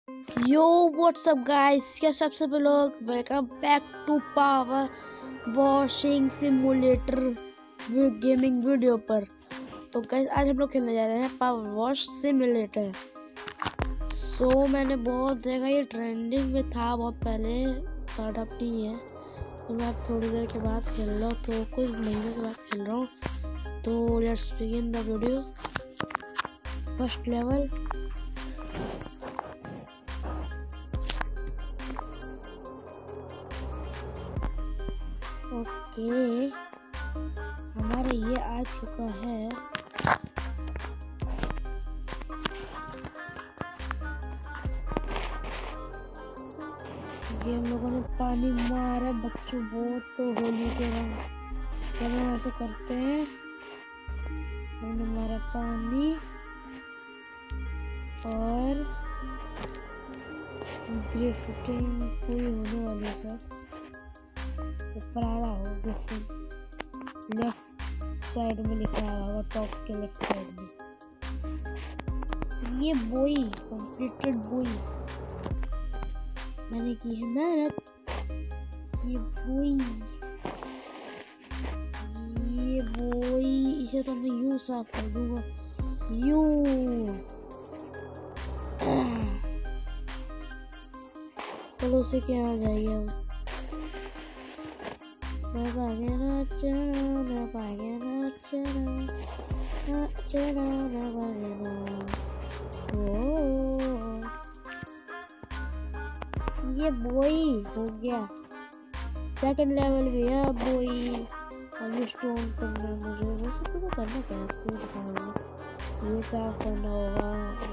यो WhatsApp guys, क्या सबसे लोग welcome back to power washing simulator gaming video पर। तो गाइस आज हम लोग खेलने जा रहे हैं पावर वॉश सिमुलेटर। मैंने बहुत देखा, ये ट्रेंडिंग में था बहुत पहले, स्टार्टअप नहीं है। तो मैं अब थोड़ी देर के बाद खेल रहा हूँ, तो कुछ महीनों के बाद खेल रहा हूँ। तो let's begin the video. First level, okay हमारा ये आ चुका है। ये हम लोगों ने पानी मारा बच्चों, बहुत तो होली के रंग हम ऐसे करते हैं। हमने मारा पानी और ड्रिफ्टिंग पूरी होने वाली सब ऊपर आ रहा हो। लेफ्ट साइड में लिखा होगा, टॉप के लेफ्ट साइड में। ये बोई कंप्लीटेड बोई मैंने की है मेहनत। ये बोई इसे तो मैं यूं साफ कर दूंगा, यूं। चलो उसे क्या आ जाएगी अब। ये बोई हो गया, सेकंड लेवल भी है बोई। अभी स्टोन करना है मुझे, वैसे तो करना पड़ेगा। ये साफ करना होगा,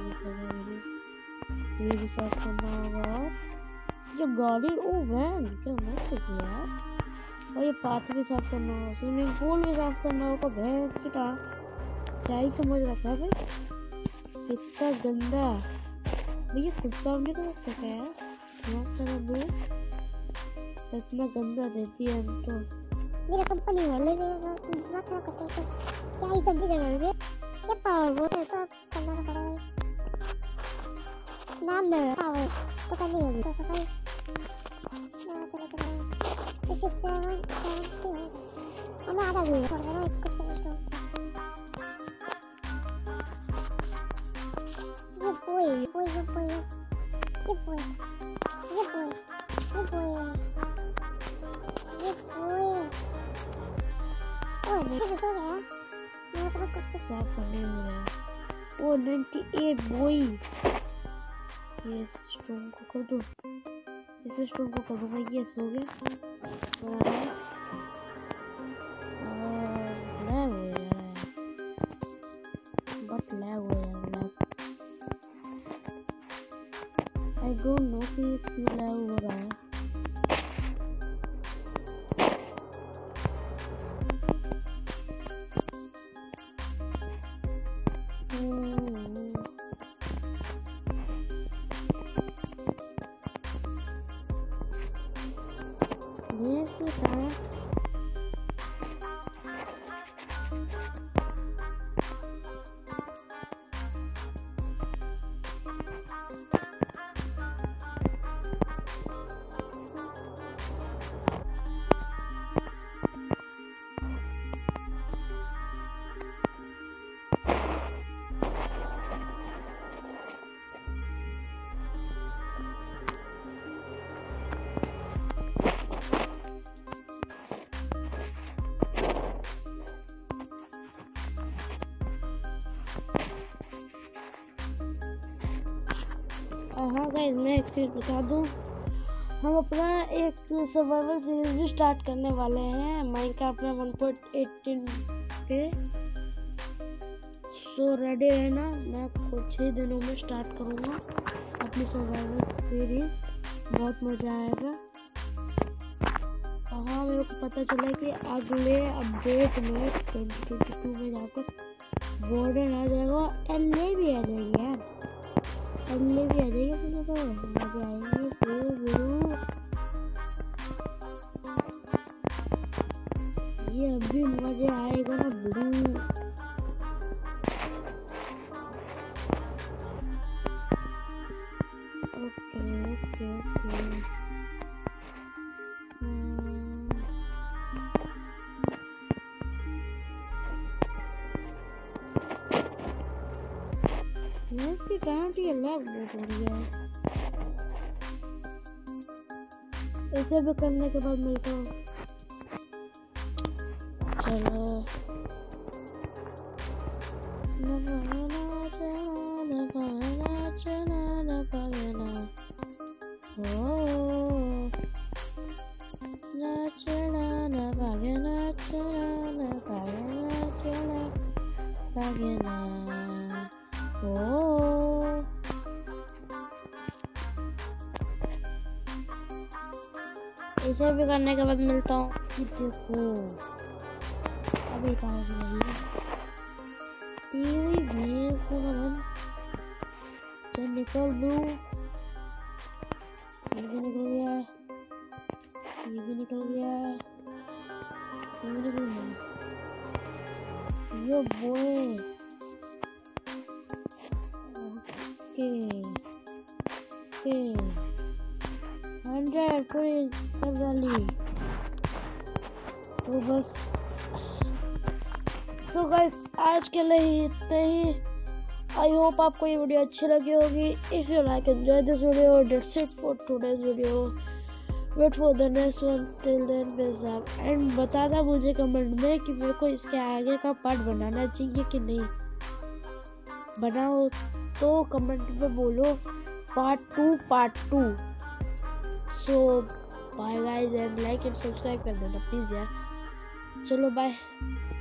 ये भी साफ करना होगा। जो गाड़ी, ओ वैन क्या मस्त है यार। और ये पाथ भी साफ करना होगा, स्विमिंग पूल भी साफ करना होगा। भैंस की क्या ही समझ रखा है भाई, इतना गंदा। भैया खुद साफ नहीं कर सकता यार, इतना गंदा देती है। हम तो मेरा कंपनी वाले ने इतना क्या करते हैं, क्या ही गंदी जगह है ये। पावर वो है तो करना पड़ेगा, नाम दे पावर तो करनी होगी। तो सफाई चलो 57 हमें आधा भी छोड़ देना, कुछ स्टोन। ये बोई मेरे को बस कुछ साफ करने हो रहा है। ओ 98 बोई। ये स्टोन को कर दो, इस स्टोन को कर दूंगा। ये हो गया। I don't know कि क्यों लैग हो रहा है। ये इसमें क्या है? हाँ गाइस, मैं एक चीज़ बता दूँ, हम अपना एक सर्वाइवल सीरीज भी स्टार्ट करने वाले हैं माइनक्राफ्ट में 1.18 पे। रेडी है ना, मैं कुछ ही दिनों में स्टार्ट करूँगा अपनी सर्वाइवल सीरीज। बहुत मज़ा आएगा। हाँ, मेरे को पता चला कि अगले अपडेट में 2022 में जाकर वार्डन आ जाएगा, एलए भी आ जाएगी यार, एलए भी आ जाएगी। फिर तो मज़े आएंगे। ये अभी मज़े आएगा ना ब्लू। ओके ओके ओके इसकी गारंटी अलग बहुत हो रही है। इसे भी करने के बाद मिलता हूँ। चलो इसे भी करने के बाद मिलता हूँ। देखो अभी कहाँ से लगी निकल दूँ। ये भी निकल गया, ये भी निकल गया, ये भी निकल गया। यो बोए ओके ओके 100 पूरी कर डाली। तो बस सो गाइस आज के लिए इतना ही। आई होप आपको ये वीडियो अच्छी लगी होगी। If you like enjoy this video, that's it for today's video. Wait for the next one, till then peace out. And बताना मुझे कमेंट में कि मेरे को इसके आगे का पार्ट बनाना चाहिए कि नहीं। बनाओ तो कमेंट में बोलो part 2। So bye guys and like and subscribe कर देना प्लीज यार। चलो बाय।